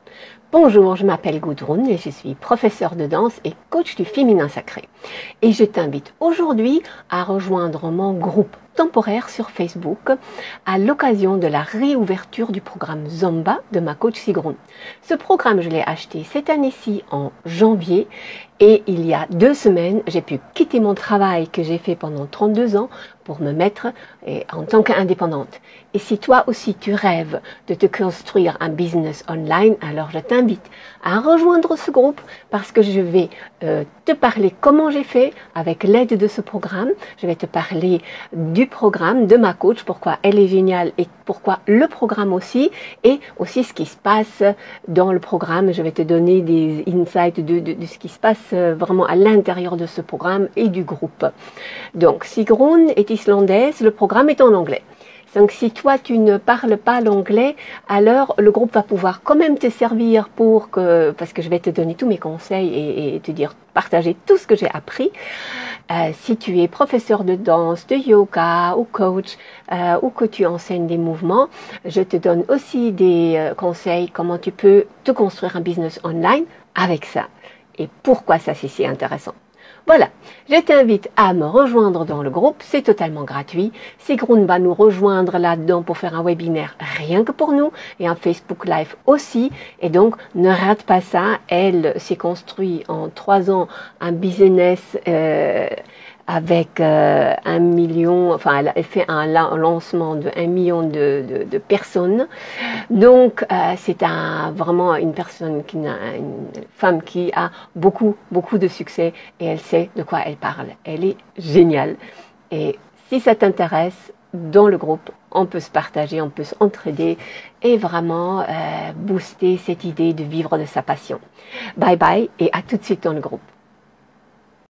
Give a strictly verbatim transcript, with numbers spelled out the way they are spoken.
Bonjour, je m'appelle Gudrun et je suis professeure de danse et coach du féminin sacré. Et je t'invite aujourd'hui à rejoindre mon groupe temporaire sur Facebook à l'occasion de la réouverture du programme Zumba de ma coach Sigrun. Ce programme, je l'ai acheté cette année-ci en janvier et il y a deux semaines, j'ai pu quitter mon travail que j'ai fait pendant trente-deux ans pour me mettre en tant qu'indépendante. Et si toi aussi tu rêves de te construire un business online, alors je t'invite à rejoindre ce groupe parce que je vais euh, te parler comment j'ai fait avec l'aide de ce programme. Je vais te parler du programme, de ma coach, pourquoi elle est géniale et pourquoi le programme aussi, et aussi ce qui se passe dans le programme. Je vais te donner des insights de, de, de ce qui se passe vraiment à l'intérieur de ce programme et du groupe. Donc, Sigrun est islandaise, le programme est en anglais. Donc, si toi, tu ne parles pas l'anglais, alors le groupe va pouvoir quand même te servir pour que, parce que je vais te donner tous mes conseils et, et te dire, partager tout ce que j'ai appris. Euh, si tu es professeur de danse, de yoga ou coach, euh, ou que tu enseignes des mouvements, je te donne aussi des euh, conseils comment tu peux te construire un business online avec ça. Et pourquoi ça, c'est si intéressant. Voilà, je t'invite à me rejoindre dans le groupe, c'est totalement gratuit. Sigrun va nous rejoindre là-dedans pour faire un webinaire rien que pour nous et un Facebook Live aussi. Et donc, ne rate pas ça. Elle s'est construit en trois ans un business euh, avec euh, un million, enfin elle a fait un lancement de un million de, de, de personnes. Donc euh, c'est un, vraiment une personne, qui a, une femme qui a beaucoup, beaucoup de succès et elle sait de quoi elle parle. Elle est géniale. Et si ça t'intéresse, dans le groupe, on peut se partager, on peut s'entraider et vraiment euh, booster cette idée de vivre de sa passion. Bye bye et à tout de suite dans le groupe.